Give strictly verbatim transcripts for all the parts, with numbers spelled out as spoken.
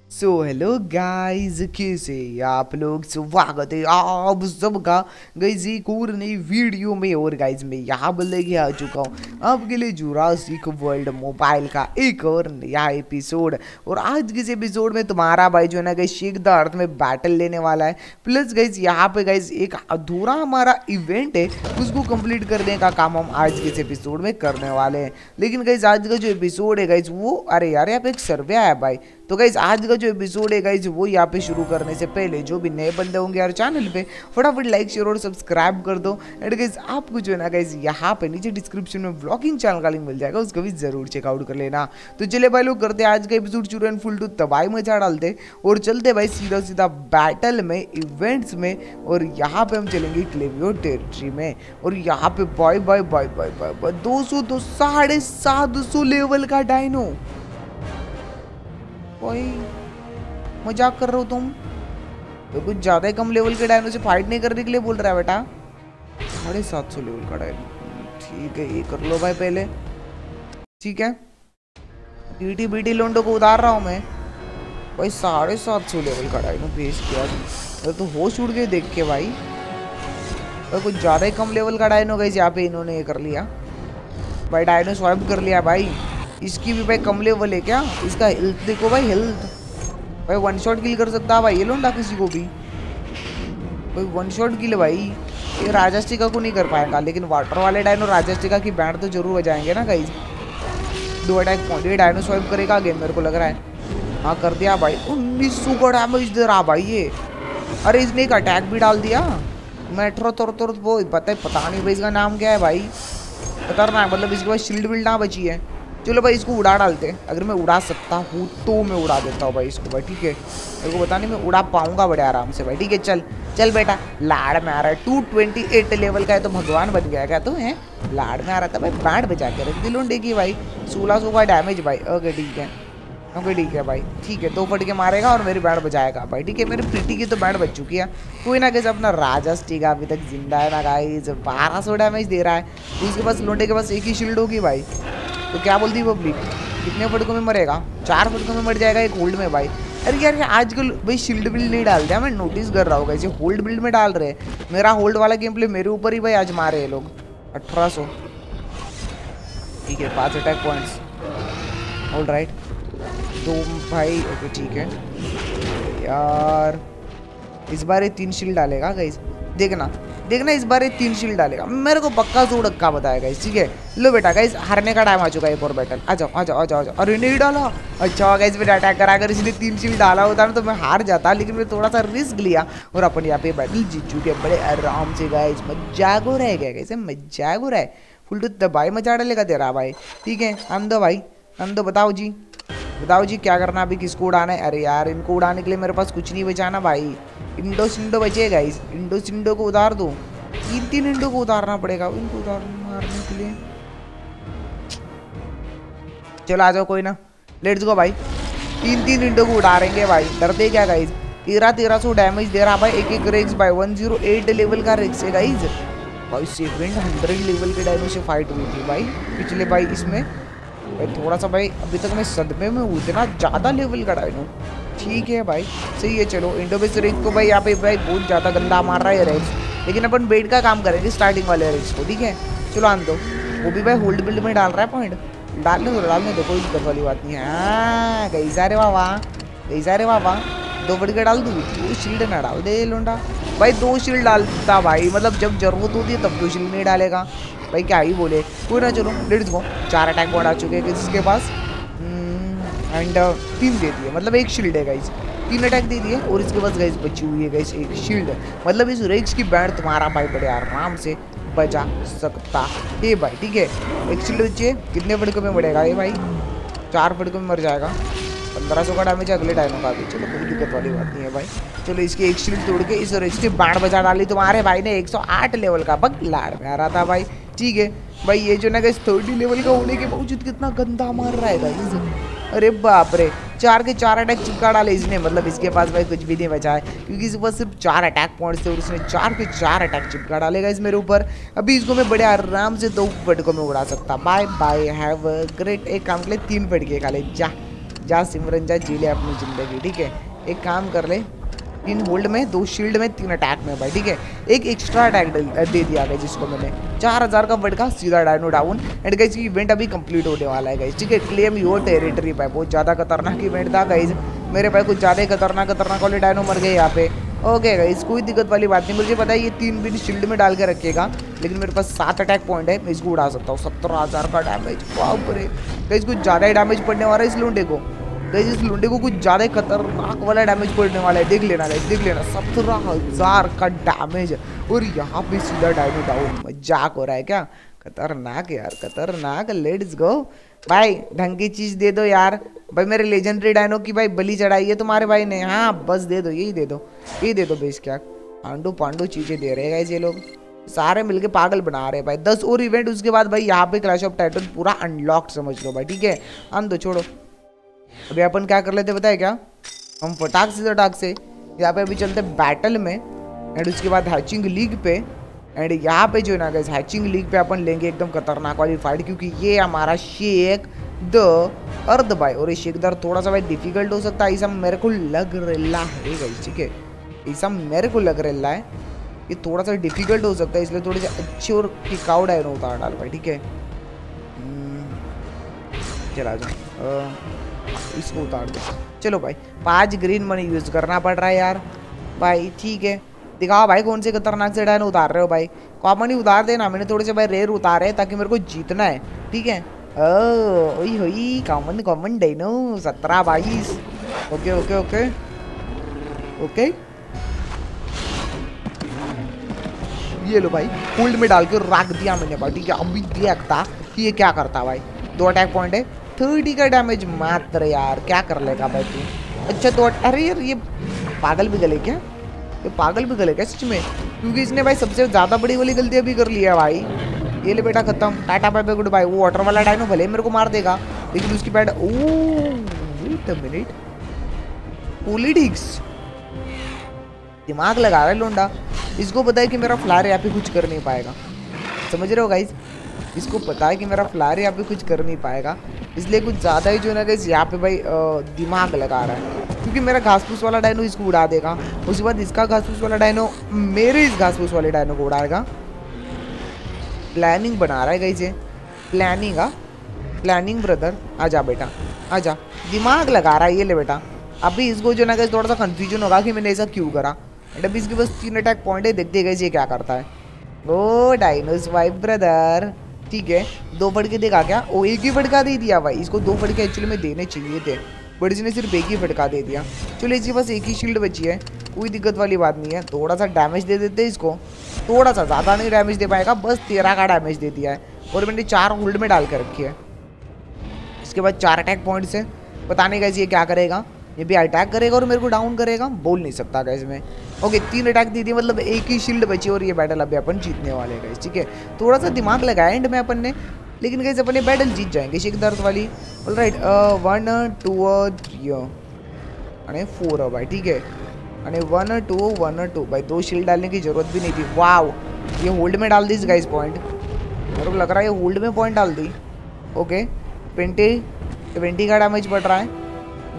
So hello guys, कैसे आप लोग। स्वागत है आप सबका गाइस एक और नई वीडियो में। और गाइस मैं यहाँ पर लेके आ चुका हूँ आपके लिए जुरासिक वर्ल्ड मोबाइल का एक और नया एपिसोड। और आज के इस एपिसोड में तुम्हारा भाई जो है ना गाइस शेख द अर्थ में बैटल लेने वाला है। प्लस गाइस यहाँ पे गाइस एक अधूरा हमारा इवेंट है, उसको कंप्लीट करने का काम हम आज के इस एपिसोड में करने वाले हैं। लेकिन गाइस आज का जो एपिसोड है गाइस वो, अरे यार यहाँ पे एक सर्वे आया भाई। तो गाइज आज का जो एपिसोड है गाइज वो यहाँ पे शुरू करने से पहले जो भी नए बंदे होंगे यार चैनल पे फटाफट लाइक शेयर और सब्सक्राइब कर दो। एंड गाइज आपको जो है ना गाइज यहाँ पे नीचे डिस्क्रिप्शन में व्लॉगिंग चैनल का लिंक मिल जाएगा, उसको भी जरूर चेकआउट कर लेना। तो चले भाई लोग करते आज का एपिसोड शुरू एंड फुल टू तबाही मचा डालते और चलते भाई सीधा सीधा बैटल में, इवेंट्स में। और यहाँ पे हम चलेंगे क्लेवियो टेरिटरी में। और यहाँ पे bye bye bye bye bye दो सौ दो साढ़े सात सौ लेवल का डायनो। कोई मजाक कर रहे हो तुम? तो कुछ ज्यादा ही कम लेवल के डायनो से फाइट नहीं करने के लिए बोल रहा है बेटा। साढ़े सात सौ लेवल का डायनो, ठीक है ये कर लो भाई पहले। ठीक है टीटी बीटी लोंडो को उतार रहा हूँ मैं भाई। साढ़े सात सौ लेवल का डायनो पेश किया तो, तो होश उड़ गए देख के भाई। तो कुछ ज्यादा ही कम लेवल का डायनो गई यहाँ पे इन्होंने ये कर लिया भाई। डायनो स्वाइप कर लिया भाई। इसकी भी भाई कम लेवल है क्या? इसका हेल्थ देखो भाई, हेल्थ भाई वन शॉट किल कर सकता है भाई ये लोंडा किसी को भी भाई। वन शॉट किल भाई ये राजस्टिका को नहीं कर पाएगा, लेकिन वाटर वाले डायनो राजस्टिका की बैंड तो जरूर बजाएंगे ना गाइज। दो अटैक पॉइंट ये डायनो स्वाइप करेगा गेम मेरे को लग रहा है। हाँ कर दिया भाई, उन्नीस सौ का डैमेज दे रहा भाई ये। अरे इसने एक अटैक भी डाल दिया मेट्रो तुर तुर। वो पता है पता नहीं भाई इसका नाम क्या है भाई, खतरनाक है। मतलब इसके पास शील्ड विल्ड ना बची है। चलो भाई इसको उड़ा डालते हैं, अगर मैं उड़ा सकता हूँ तो मैं उड़ा देता हूँ भाई इसको भाई। ठीक है मेरे को पता नहीं मैं उड़ा पाऊंगा बड़े आराम से भाई। ठीक है चल चल बेटा, लाड़ में आ रहा है। टू ट्वेंटी एट लेवल का है तो भगवान बन गया क्या? तो है लाड़ में आ रहा था भाई, बैंड बजा के रख दी लुंडे की भाई। सोलह सौ का डैमेज भाई। ओके ठीक है ओके ठीक है भाई। ठीक है दो फट के मारेगा और मेरी बैंड बजाएगा भाई। ठीक है मेरी प्रीति की तो बैंड बच चुकी है। कोई ना कैसे अपना राजस्टिका अभी तक जिंदा है ना गाइस, बारह सौ डैमेज दे रहा है। तो उसके पास लुंडे के पास एक ही शील्ड होगी भाई। तो क्या बोलती पब्लिक, कितने फटकों में मरेगा? चार फटकों में मर जाएगा एक होल्ड में भाई। अरे यार आजकल भाई शील्ड बिल्ड नहीं डालते हैं, मैं नोटिस कर रहा हूँ इसे होल्ड बिल्ड में डाल रहे हैं। मेरा होल्ड वाला गेम प्ले मेरे ऊपर ही भाई आज मारे हैं लोग। अठारह सौ ठीक है, पाँच अटैक पॉइंट्स ऑल राइट। दो भाई ओके ठीक है यार। इस बार ये तीन शील्ड डालेगा गाइस, देखना देखना इस बार ये तीन शील्ड डालेगा, मेरे को पक्का जोड़ रखा बताएगा इस। ठीक है लो बेटा गाइस हारने का टाइम आ चुका है एक और बैटल। आ जाओ आ जाओ आ जाओ आ जाओ। अरे नहीं डाला। अच्छा गाइस मैंने अटैक करा, अगर इसने तीन शील्ड डाला होता ना तो मैं हार जाता, लेकिन मैं थोड़ा सा रिस्क लिया और अपन यहाँ पे बैटल जीत चुके बड़े आराम से गाइस। मजाक हो रहा है क्या गाइस? मजाक हो रहा है, फुल टू दबाई मचा डालेगा तेरा भाई। ठीक है हम दो भाई हम दो, बताओ जी बताओ जी क्या करना अभी, किसको उड़ाना है? अरे यार इनको उड़ाने के लिए मेरे पास कुछ नहीं बचा ना भाई। इंडो सिंडो बचेगा इस, इंडो सिंडो को उतार दो। तीन तीन इंडो को उतारना पड़ेगा इनको उतार मारने के लिए। चलो आ जाओ कोई ना, लेट्स गो भाई। तीन तीन इंडो को उतारेंगे भाई, डरते क्या गाइज। तेरह तेरह सौ डैमेज दे रहा भाई एक एक रेक्स भाई। वन जीरो एट लेवल का रेक्स है गाइज भाई। सेवन हंड्रेड लेवल के डायनो से फाइट हुई थी भाई पिछले भाई इसमें भाई। थोड़ा सा भाई अभी तक मैं सदमे में हूँ, इतना ज़्यादा लेवल का डायनो। ठीक है भाई सही है। चलो इंडो बेस रेक्स को भाई यहाँ पे भाई बहुत ज़्यादा गंदा मार रहा है रेक्स, लेकिन अपन बेट का काम करेंगे स्टार्टिंग वाले रेक्स को। ठीक है चलो आन दो। वो भी भाई होल्ड बिल्ड में डाल रहा है पॉइंट, डालने दो डालने दो, कोई दिक्कत वाली बात नहीं है। हाँ गई सारे वाह वाह गई सारे वाह वाह। दो बढ़ के डाल दूँ, दो शील्ड ना डाल दे लोंडा भाई। दो शील्ड डालता भाई, मतलब जब जरूरत होती है तब दो शील्ड नहीं डालेगा भाई, क्या ही बोले। कोई ना चलो लेट्स गो। चार अटैक पॉइंट आ चुके हैं किसके पास, एंड तीन दे दिए, मतलब एक शील्ड है गाइस। तीन अटैक दे दिए और इसके पास गाइस बची हुई है गाइस एक शील्ड। मतलब इस रेक्स की बैंड तुम्हारा भाई बड़े आराम से बजा सकता है भाई। ठीक है एक शील्ड बची है, कितने फटकों में मरेगा ये भाई? चार फटकों में मर जाएगा। पंद्रह सौ का डैमेज अगले डायनो का भी। चलो कोई दिक्कत वाली बात नहीं है भाई। चलो इसकी एक शील्ड तोड़ के इस रेक्स की बैंड बजा डाली तुम्हारे भाई ने। एक सौ आठ लेवल का बग लाड़ में आ रहा था भाई। ठीक है भाई ये जो ना गाइस थर्टी लेवल का होने के बावजूद कितना गंदा मार रहा है गाइस। अरे बाप रे, चार के चार अटैक चिपका डाले इसने। मतलब इसके पास भाई कुछ भी नहीं बचा है, क्योंकि इसके पास सिर्फ चार अटैक पॉइंट्स थे और उसने चार के चार अटैक चिपका डालेगा इस मेरे ऊपर। अभी इसको मैं बड़े आराम से दो फटकों में उड़ा सकता। Bye bye have a great. एक काम के लिए तीन फटके खा ले जा जा सिमरन जा, जी ले अपनी जिंदगी, ठीक है। एक काम कर ले, तीन होल्ड में, दो शील्ड में, तीन अटैक में भाई, ठीक है। एक एक्स्ट्रा अटैक दे दिया गया जिसको मैंने चार हजार का बढ़का, सीधा dino down. And guys event अभी कंप्लीट होने वाला है गाइस, ठीक है। क्लेम योर टेरिटरी भाई, बहुत ज़्यादा खतरनाक इवेंट था गाइस। मेरे भाई कुछ ज़्यादा ही खतरनाक खतरनाक वाले डायनो मर गए यहाँ पे। ओके गाइस, कोई दिक्कत वाली बात नहीं। मुझे पता है ये तीन बिन शील्ड में डाल के रखेगा, लेकिन मेरे पास सात अटैक पॉइंट है, मैं इसको उड़ा सकता हूँ। सत्रह हजार का डैमेज, बाप रे गाइस, कुछ ज़्यादा ही डैमेज पड़ने वाला है इस लुंडे को। गाइस इस लुंडे को कुछ ज़्यादा ही खतरनाक वाला डैमेज पड़ने वाला है, देख लेना गाइस, देख लेना। सत्रह हजार का डैमेज और यहाँ पे सीधा डायनो डाउन। मजाक हो रहा है क्या? खतरनाक यार, खतरनाक। लेट्स गो भाई, ढंग की चीज़ दे दो यार भाई। मेरे लेजेंडरी डायनो की भाई बलि चढ़ाई है तुम्हारे भाई ने। हाँ बस दे दो, यही दे दो, यही दे दो बेस। क्या पांडू पांडू चीज़ें दे रहे हैं ये लोग, सारे मिलके पागल बना रहे हैं भाई। दस और इवेंट, उसके बाद भाई यहाँ पे क्लैश ऑफ टाइटन पूरा अनलॉक्ड समझ लो भाई, ठीक है। हम तो छोड़ो, अभी अपन क्या कर लेते पता है क्या? हम फटाक से फटाक से यहाँ पे अभी चलते बैटल में, एंड उसके बाद हैचिंग लीग पे। एंड यहाँ पे जो है ना गाइस, हैचिंग लीग पे अपन लेंगे एकदम खतरनाक वाली फाइट, क्योंकि ये हमारा शेख द अर्थ भाई। और ये शेख दर थोड़ा सा भाई डिफिकल्ट हो सकता है, ऐसा मेरे को लग रहा है गाइस, ठीक है। ऐसा मेरे को लग रहा है ये थोड़ा सा डिफिकल्ट हो सकता है, इसलिए थोड़े से अच्छे और टिकाऊ डायनो उतार डाल भाई, ठीक है। चला जाओ, इसको उतार दो। चलो भाई, पांच ग्रीन मनी यूज करना पड़ रहा है यार भाई, ठीक है। दिखाओ भाई कौन से खतरनाक से डायनो उतार रहे हो भाई। कॉमन ही उतार देना, मैंने थोड़े से भाई रेयर उतारे ताकि मेरे को जीतना है, ठीक है। ओही होई कॉमन कॉमन डायनो सत्रह बाईस। ओके ओके ओके ओके, ये लो भाई, होल्ड में डाल के रख दिया मैंने भाई, ठीक है। अभी देखता कि ये क्या करता भाई। दो अटैक पॉइंट है, थर्टी का डैमेज मात्र यार, क्या कर लेगा भाई तू। अच्छा तो अरे यार ये पागल भी गले क्या? ये पागल भी गले क्या सच में? क्योंकि इसने भाई सबसे ज़्यादा बड़ी वाली गलती अभी कर लिया भाई। ये ले बेटा खत्म, tata bye bye goodbye. वो वाटर वाला डायनो भले मेरे को मार देगा, लेकिन उसकी pad, oh wait a minute, politics दिमाग लगा रहा है लोंडा। इसको पता है कि मेरा फ्लायर यहाँ पे कुछ कर नहीं पाएगा, समझ रहे हो गाइज। इसको पता है कि मेरा फ्लायर यहाँ पे कुछ कर नहीं पाएगा, इसलिए कुछ ज़्यादा ही जो है ना गाइज यहाँ पे भाई दिमाग लगा रहा है। क्योंकि मेरा घास फूस वाला डायनो इसको उड़ा देगा, उसके बाद इसका घास फूस वाला डायनो मेरे इस घास फूस वाले डायनो को उड़ाएगा। प्लानिंग बना रहा है गाइज ये, प्लानिंग आ प्लानिंग ब्रदर, आजा बेटा आजा, दिमाग लगा रहा है ये ले बेटा। अभी इसको जो ना गाइज थोड़ा सा कन्फ्यूजन होगा कि मैंने ऐसा क्यों करा। एंड अभी इसके पास तीन अटैक पॉइंट है, देखते गाइज ये क्या करता है। ओ डायनोस वाइफ ब्रदर, ठीक है। दो फटके देखा क्या? ओ एक ही फटका दे दिया भाई, इसको दो फटके एक्चुअली में देने चाहिए थे, बट इसने सिर्फ एक ही फटका दे दिया। चलो इसके पास एक ही शील्ड बची है, कोई दिक्कत वाली बात नहीं है। थोड़ा सा डैमेज दे देते इसको, थोड़ा सा, ज़्यादा नहीं डैमेज दे पाएगा, बस तेरह का डैमेज दे दिया है। और मैंने चार होल्ड में डाल के रखी है। इसके बाद चार अटैक पॉइंट्स है, पता नहीं कैसे ये क्या करेगा। ये भी अटैक करेगा और मेरे को डाउन करेगा, बोल नहीं सकता गाइस मैं। ओके तीन अटैक दे दिए, मतलब एक ही शील्ड बची और ये बैटल अभी अपन जीतने वाले हैं गाइस, ठीक है। थोड़ा सा दिमाग लगाया एंड में अपन ने, लेकिन गाइस अपने बैटल जीत जाएंगे। शेख दर्द वाली ऑलराइट, वन टू थ्री अरे फोर भाई, ठीक है। अरे वन टू वन टू भाई, दो शील्ड डालने की जरूरत भी नहीं थी। वाव, ये होल्ड में डाल दी गाइस पॉइंट, मेरे को लग रहा है ये होल्ड में पॉइंट डाल दी। ओके ट्वेंटी ट्वेंटी का डैमेज बढ़ रहा है,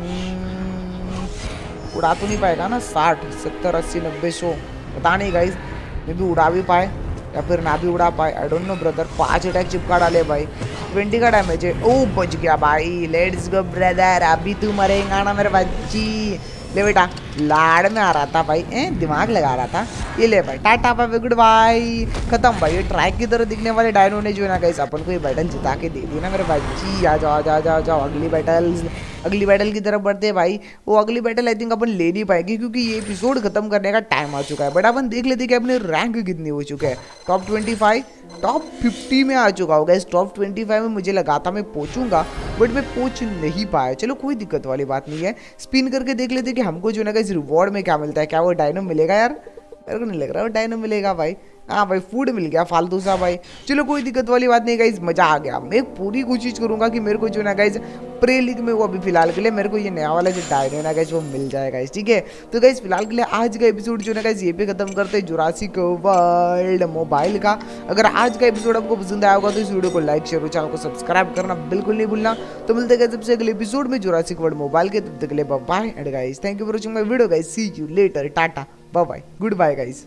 उड़ा तो नहीं पाएगा ना। साठ सत्तर अस्सी नब्बे सौ पता नहीं गाइज, मैं भी उड़ा भी पाए या फिर ना भी उड़ा पाए, आई डोंट नो ब्रदर। पांच अटैक चिपका डाले भाई, ट्वेंटी का डैमेज है। ओ बच गया भाई, लेट्स गो ब्रदर, अभी तू मरेगा ना मेरे बच्ची। ले बेटा, लाड़ में आ रहा था भाई, ए दिमाग लगा रहा था। ये ले भाई, टाटा बाय गुड बाय, खत्म भाई। ये ट्रैक की तरह दिखने वाले डायनो ने जो है ना गाइस अपन को ये बैटल जिता के दे दी ना मेरे भाई जी। आ जाओ आ जाओ आ जाओ, अगली बैटल अगली बैटल की तरफ बढ़ते हैं भाई। वो अगली बैटल आई थिंक अपन ले नहीं पाएगी, क्योंकि ये एपिसोड खत्म करने का टाइम आ चुका है। बट अपन देख लेते कि अपने रैंक कितनी हो चुके हैं। Top twenty five top fifty में आ चुका होगा। इस टॉप ट्वेंटी फाइव में मुझे लगा था मैं पहुंचूंगा, बट मैं पहुंच नहीं पाया। चलो कोई दिक्कत वाली बात नहीं है, स्पिन करके देख लेते कि हमको जो है ना गाइस रिवॉर्ड में क्या मिलता है। क्या वो डायनो मिलेगा यार? मेरे को नहीं लग रहा वो डायनो मिलेगा भाई। हाँ भाई फूड मिल गया फालतू सा भाई। चलो कोई दिक्कत वाली बात नहीं गाइज, मजा आ गया। मैं पूरी कोशिश करूंगा कि मेरे को जो ना गाइज प्रे लीग में वो अभी फिलहाल के लिए मेरे को ये नया वाला जो डायनो है ना गाइज वो मिल जाएगा गाइज, ठीक है। तो गाइज फिलहाल के लिए आज का एपिसोड जो ना गाइज ये पे खत्म करते हैं जुरासिक वर्ल्ड मोबाइल का। अगर आज का एपिसोड आपको पसंद आया होगा तो इस वीडियो को लाइक शेयर और चैनल को सब्सक्राइब करना बिल्कुल नहीं भूलना। तो मिलते हैं सबसे अगले एपिसोड में जुरासिक वर्ल्ड मोबाइल के, तब तक के लिए bye and guys thank you for watching my video guys, see you later, tata bye bye goodbye guys.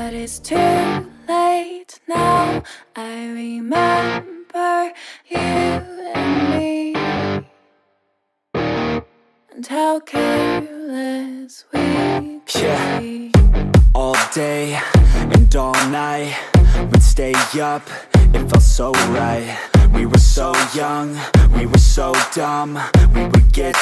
Late now, I remember you and me, and how careless we could Yeah, be. all day and all night, we'd stay up, it felt so right. We were so young, we were so dumb, we would get